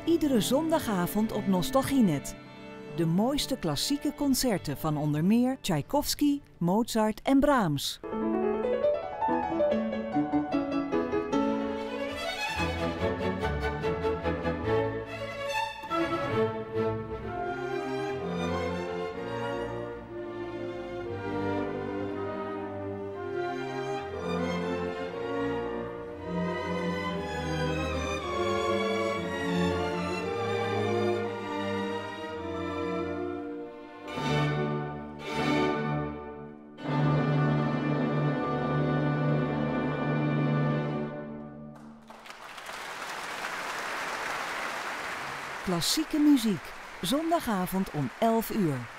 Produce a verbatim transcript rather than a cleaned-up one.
Iedere zondagavond op Nostalgienet. De mooiste klassieke concerten van onder meer Tchaikovsky, Mozart en Brahms. Klassieke muziek, zondagavond om elf uur.